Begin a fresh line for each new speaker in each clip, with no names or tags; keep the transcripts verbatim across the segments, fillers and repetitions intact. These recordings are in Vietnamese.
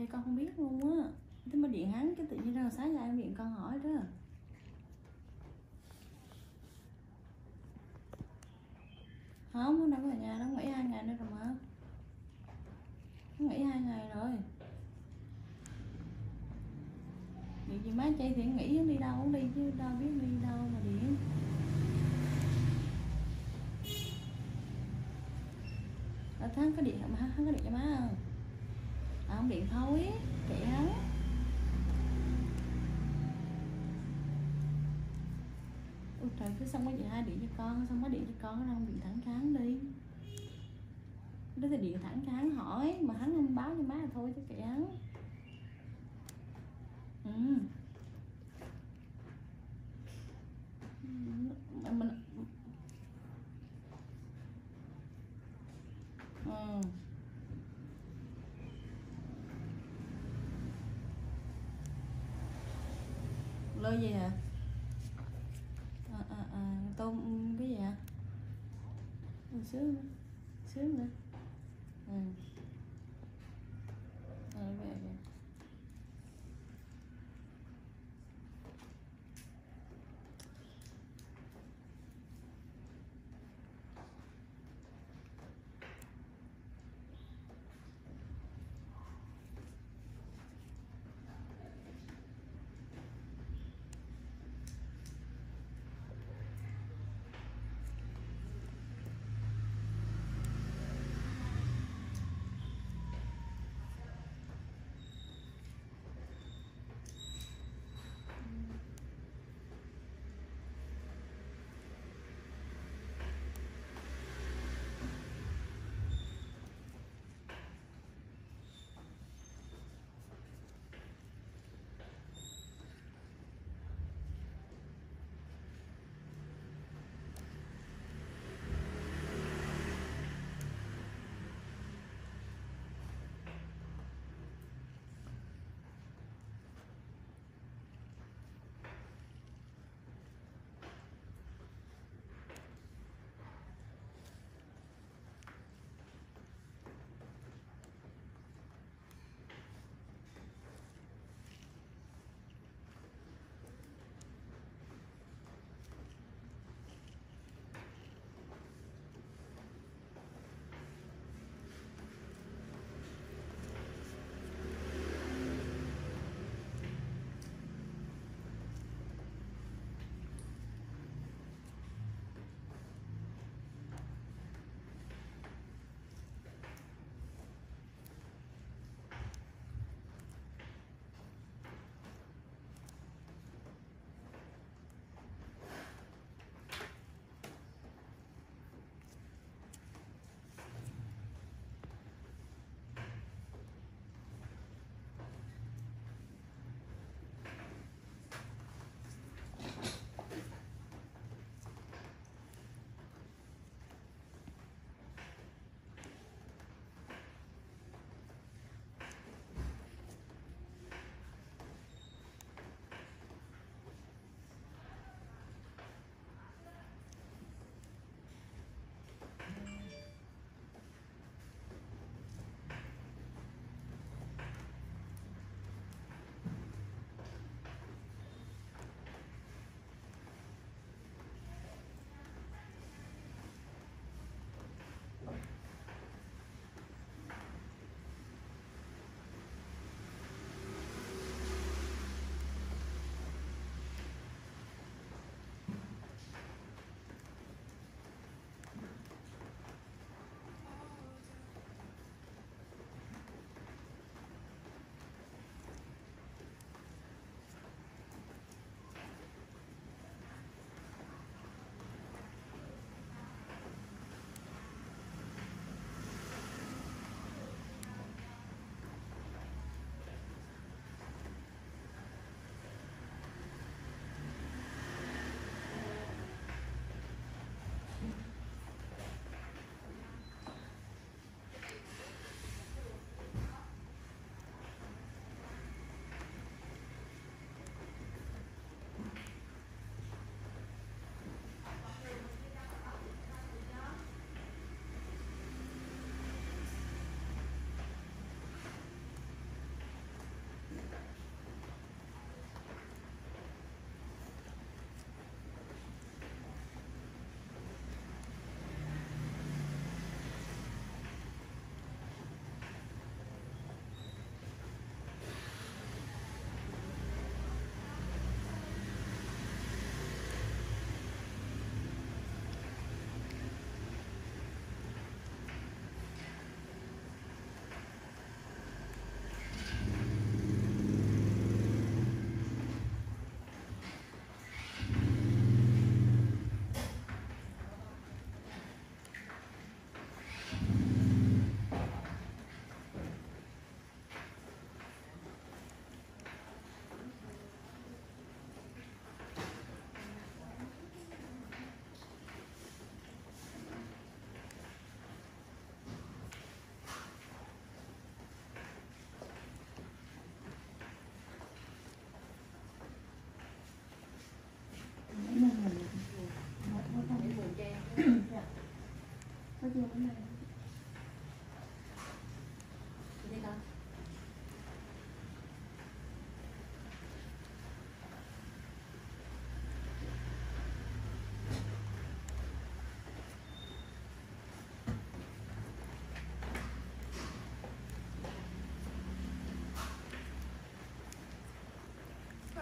thì con không biết luôn á. Thế mà điện hắn cái tự nhiên ra sáng ra em điện con hỏi đó. Không, nó đâu có ở nhà đâu, nghỉ hai ngày nữa rồi mà. Nó nghỉ hai ngày rồi. Điện chị má Chay thì nghỉ đi đâu cũng đi chứ đâu biết đi đâu mà điện. Ở tháng có điện mà hắn có điện cho má không? À không điện thôi, kệ hắn. Ôi trời, cứ xong cái chị hai điện cho con, xong mới điện cho con, nó không điện thẳng thắn đi. Đó thì điện thẳng cho hắn hỏi, mà hắn không báo cho má là thôi chứ kệ hắn. Ừ. Mình... Ừ. Lơ gì hả? À, à, à, tôm cái gì hả? Ừ, sướng sướng nữa. Ừ. Ừ, về, về.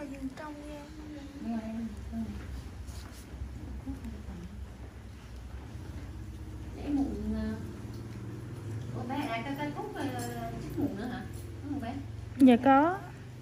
ngoài dùng trong nha.
Để mụn. Ủa bé lại cái cái thuốc chích mụn nữa hả? Đúng không bé?
Dạ có.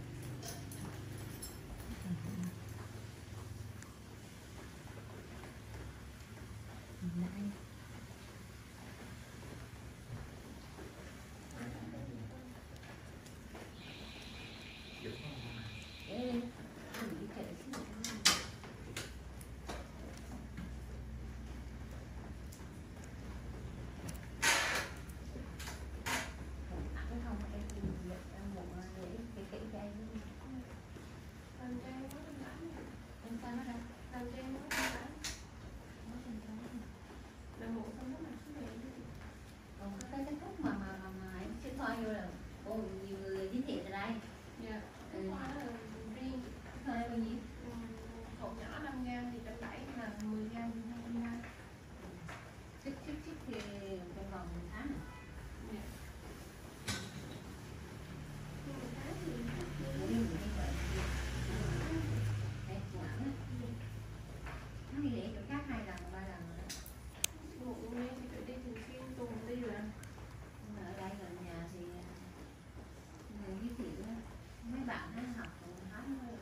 Nhiều người giới thiệu ở đây.
Dạ.
Ừ.
Riêng.
Thôi bao nhiêu?
Hộp nhỏ năm gram thì trăm bảy, là mười gram thì hai trăm hai.
Chích chích chích thì trong vòng một tháng.
Dạ. Một tháng thì
nó đi lễ chỗ khác hai lần ba lần rồi đó.
một nguyên thì phải đi thường xuyên tuần đi rồi.
Nhưng mà ở đây gần nhà thì người giới thiệu đó, mấy bạn nó học học